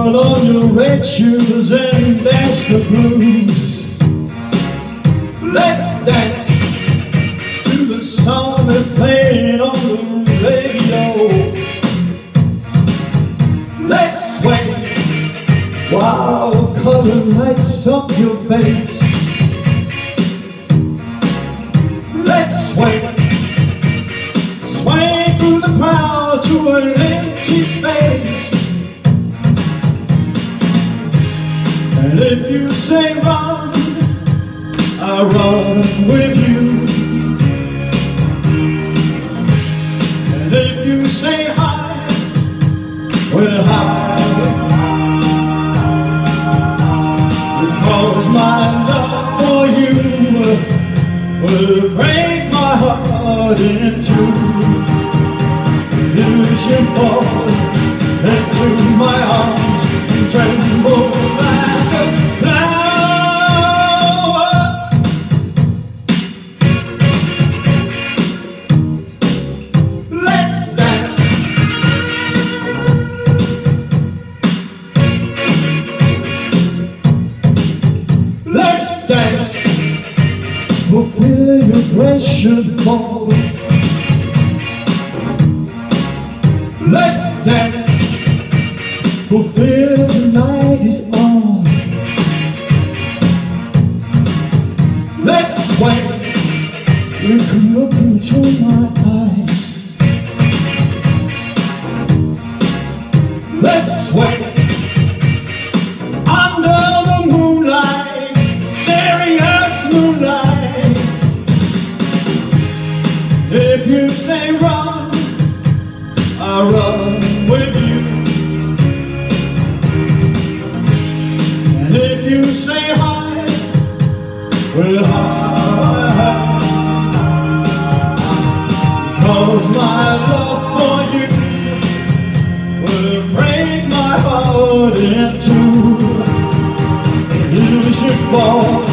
Put on your red shoes and dance the blues. Let's dance to the song that's playing on the radio. Let's sway while the color lights up your face. Let's sway, sway through the crowd to an empty space. And if you say run, I run with you. And if you say hide, we'll hide. Because my love for you will break my heart in two. You should fall into my arms and tremble like a flower. Let's dance. Let's dance. Fulfill your precious fall. Let's dance. Fulfill tonight is on. Let's sway. You can look into my eyes. Let's sway under the moonlight, serious moonlight. If you say run, I run with you. And if you say hide, we'll hide. Because my love for you will break my heart in two. You should fall